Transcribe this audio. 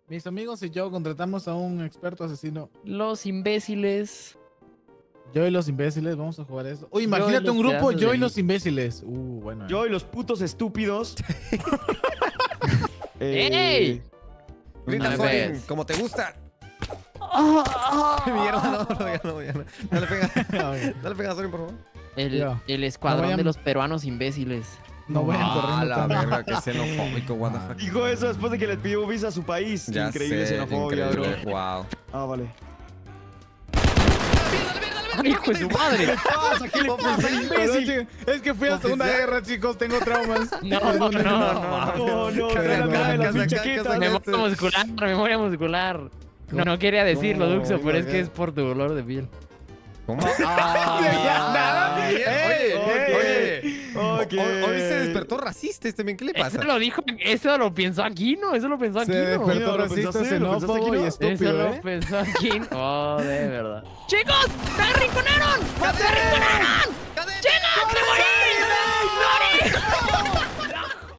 Mis amigos y yo contratamos a un experto asesino. Los imbéciles. Yo y los imbéciles, vamos a jugar eso. Uy, Yo y imagínate los un grupo, pedazos yo de y los imbéciles. Bueno. Yo y los putos estúpidos. ¡Ey! Grita, Una Sorin, vez. como te gusta. Mierda, ya no. Dale pega a Sorin, por favor. Ya. El escuadrón No vayan- de los peruanos imbéciles. No vayan Ah, corriendo la tanto. verga, que xenofóbico, what the fuck. Dijo eso después de que le pidió visa a su país. Ya Increíble sé, xenofobia, increíble. bro. Wow. Ah, vale. ¡Ay, hijo de su madre! ¿Qué le pasa, imbécil? Es que fui a la Segunda Oficial. Guerra, chicos, tengo traumas. No. No, trae la cara de las mil chaquetas. Memoria muscular, memoria muscular. No quería decirlo, No, Duxo, pero es no, que no. es por tu dolor de piel. ¿Cómo? Nada. Oye, hoy se despertó racista también. ¿Qué le pasa? Eso lo dijo, eso lo pensó Aquino, eso lo pensó Se Aquino. despertó ¿Lo racista, pensaste? ¿Lo pensaste, xenófobo y Aquino? Eso estúpido, lo pensó Aquino. Oh, de verdad. ¡Chicos! ¡Se arrinconaron! ¡Se arrinconaron!